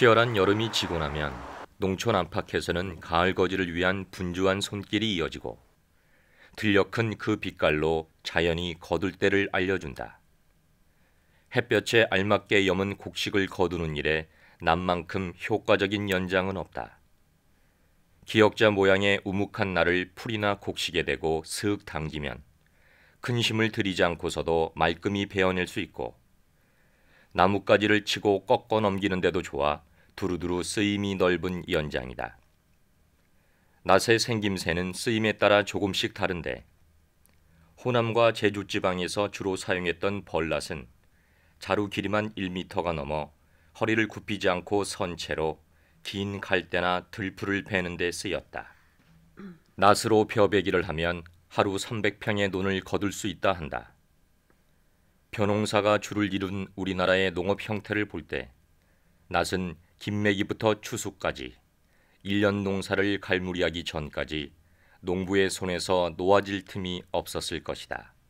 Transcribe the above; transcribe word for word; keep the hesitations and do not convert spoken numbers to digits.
치열한 여름이 지고 나면 농촌 안팎에서는 가을 거지를 위한 분주한 손길이 이어지고 들려 큰 그 빛깔로 자연이 거둘 때를 알려준다. 햇볕에 알맞게 여문 곡식을 거두는 일에 남만큼 효과적인 연장은 없다. 기역자 모양의 우묵한 날을 풀이나 곡식에 대고 슥 당기면 큰 힘을 들이지 않고서도 말끔히 베어낼 수 있고, 나뭇가지를 치고 꺾어 넘기는 데도 좋아 두루두루 쓰임이 넓은 연장이다. 낫의 생김새는 쓰임에 따라 조금씩 다른데, 호남과 제주 지방에서 주로 사용했던 벌낫은 자루 길이만 일 미터가 넘어 허리를 굽히지 않고 선 채로 긴 갈대나 들풀을 베는 데 쓰였다. 낫으로 벼베기를 하면 하루 삼백 평의 논을 거둘 수 있다 한다. 벼농사가 주를 이룬 우리나라의 농업 형태를 볼 때 낫은 김매기부터 추수까지 일 년 농사를 갈무리하기 전까지 농부의 손에서 놓아질 틈이 없었을 것이다.